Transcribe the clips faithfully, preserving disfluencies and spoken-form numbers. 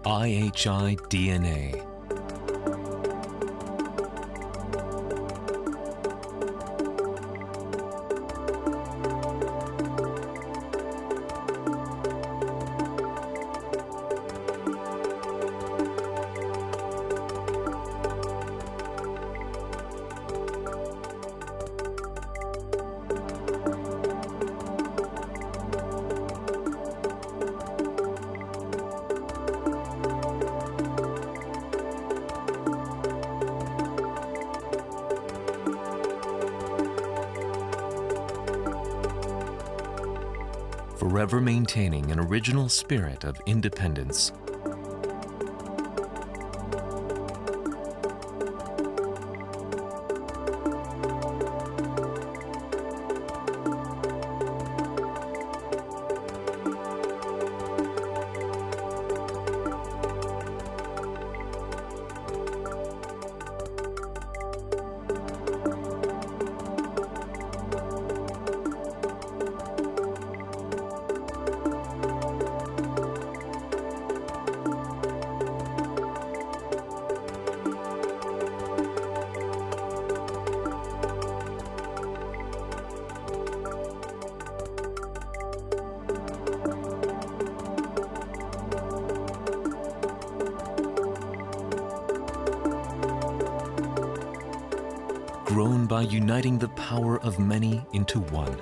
I H I D N A. Forever maintaining an original spirit of independence. Grown by uniting the power of many into one.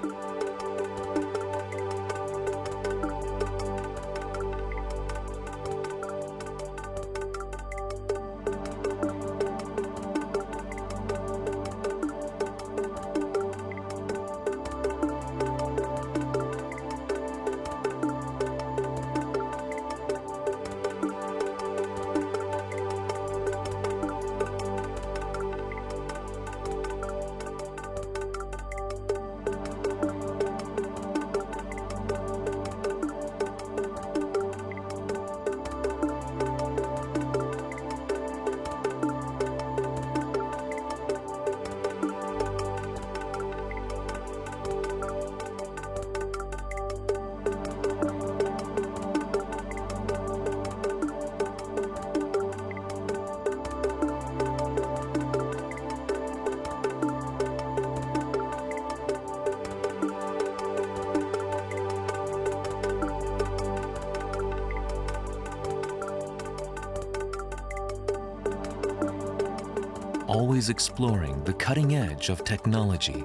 Always exploring the cutting edge of technology.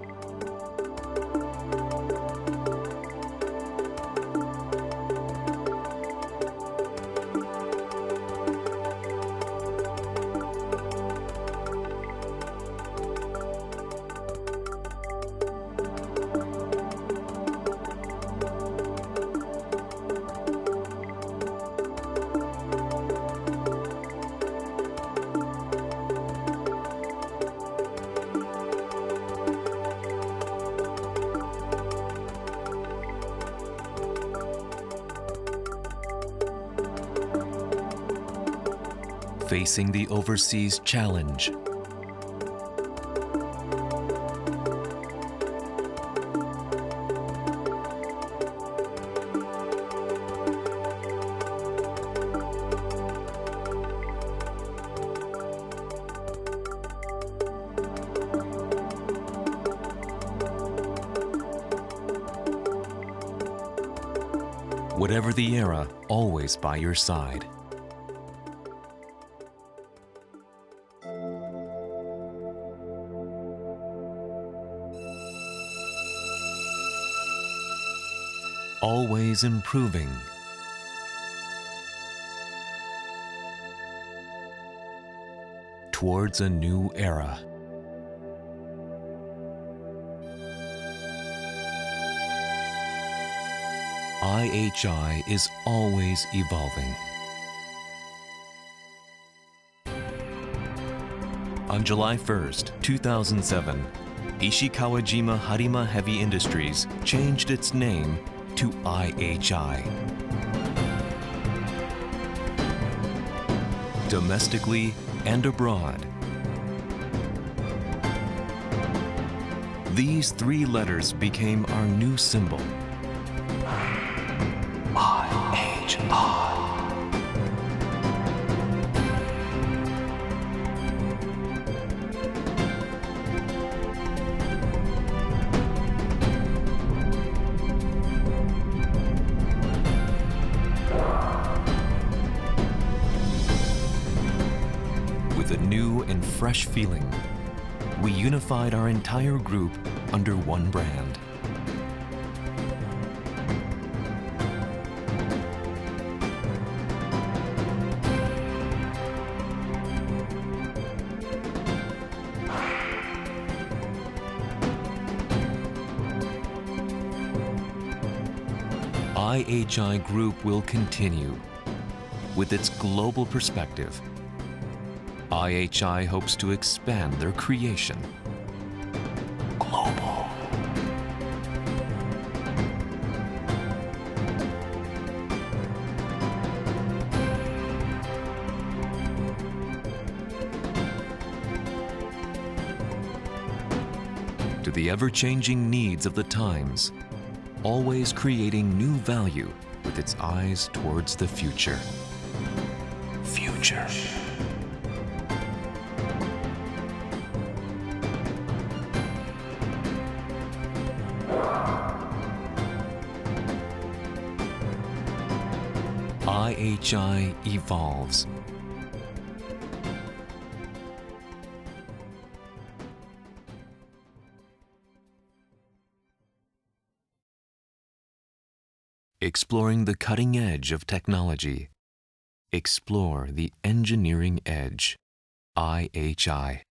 Facing the overseas challenge. Whatever the era, always by your side. Always improving. Towards a new era. I H I is always evolving. On July first, two thousand seven, Ishikawajima Harima Heavy Industries changed its name to I H I. Domestically and abroad, these three letters became our new symbol. I H I. fresh feeling, we unified our entire group under one brand. I H I Group will continue. With its global perspective, I H I hopes to expand their creation. Global. To the ever-changing needs of the times, always creating new value with its eyes towards the future. Future. I H I evolves. Exploring the cutting edge of technology. Explore the engineering edge. I H I.